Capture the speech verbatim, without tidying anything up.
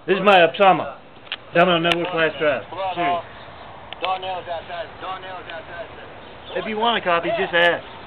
This is my Obsama. Domino Network Class Drive. Serious. Darnell's outside. Darnell's outside. If you want a copy, just ask.